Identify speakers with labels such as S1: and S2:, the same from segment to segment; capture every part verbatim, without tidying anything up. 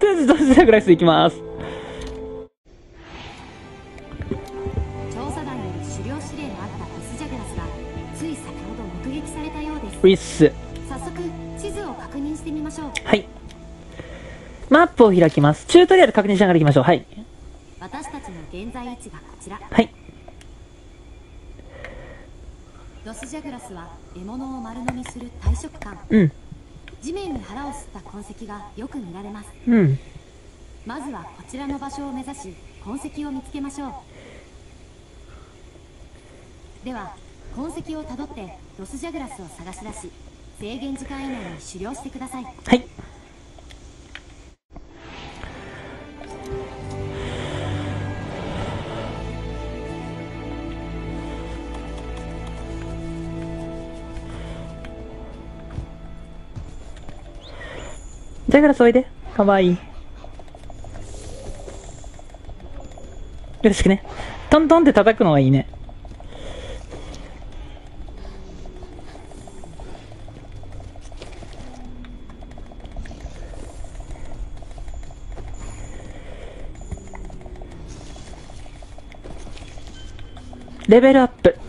S1: りあえずドスジャグラス行きます。
S2: 調査団より狩猟指令のあったドスジャグラスがつい先ほど目撃されたようです。
S1: ウィッス。
S2: 早速地図を確認してみましょう。
S1: はい。マップを開きます。チュートリアル確認しながら行きましょう。はい。
S2: 私たちの現在位置がこちら。
S1: はい。
S2: ドスジャグラスは獲物を丸飲みする大食漢。
S1: うん。
S2: 地面に腹を吸った痕跡がよく見られます。
S1: うん。
S2: まずはこちらの場所を目指し痕跡を見つけましょう。では痕跡をたどってドスジャグラスを探し出し制限時間以内に狩猟してください。
S1: はい。ジャグラスおいで。かわいい。よろしくね。トントンって叩くのがいいね。レベルアップ。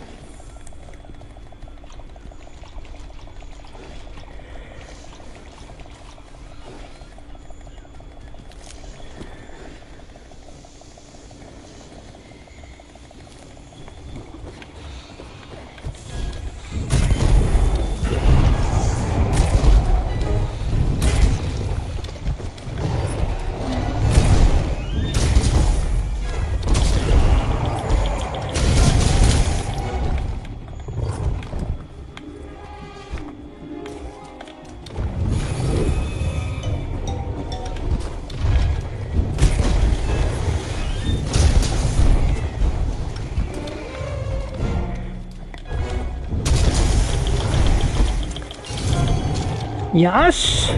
S1: よし。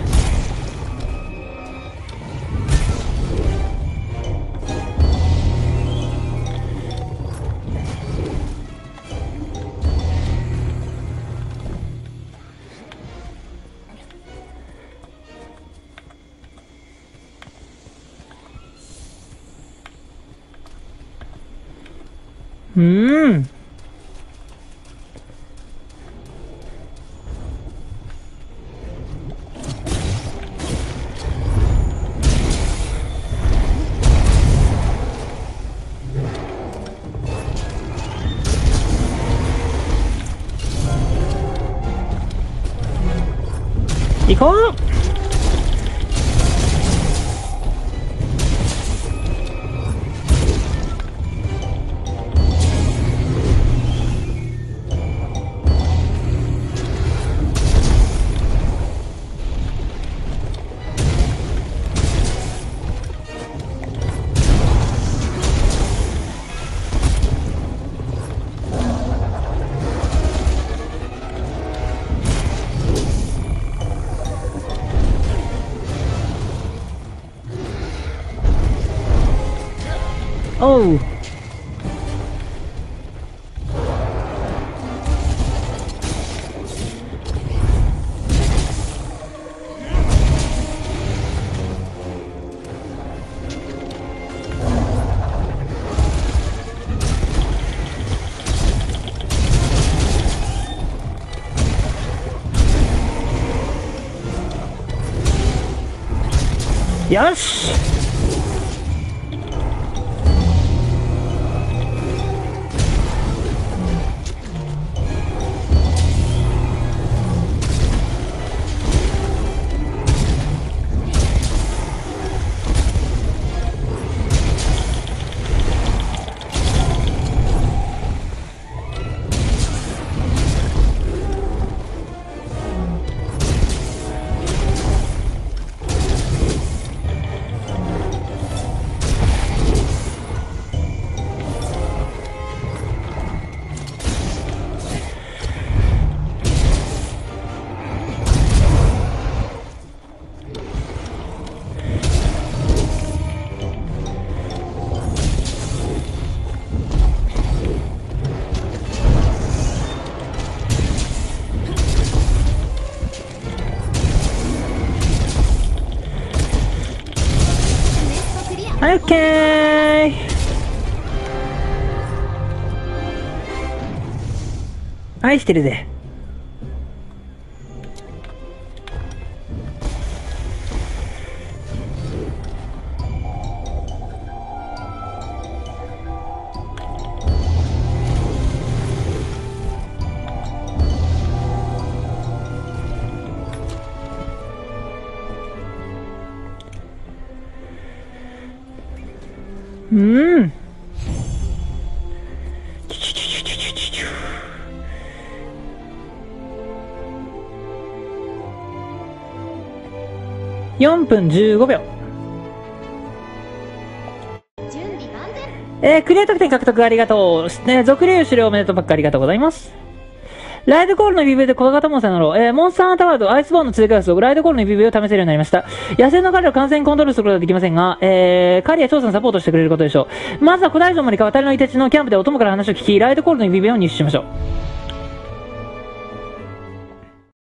S1: うーん。行こう。おう。よし。 はい、オッケー。愛してるぜ。うーん。よんぷんじゅうごびょう。
S2: 準備万全。
S1: えー、クリア得点獲得ありがとう。えー、属竜狩猟おめでとうばっかありがとうございます。ライドコールのビビで小型モンスターなの、えー、モンスターハンターワールド、アイスボーンの追加数をライドコールのビビを試せるようになりました。野生の彼らを完全にコントロールすることはできませんが、えー、狩りや調査のサポートしてくれることでしょう。まずは古代城まで川渡りのいてちのキャンプでお供から話を聞き、ライドコールのビビを入手しましょう。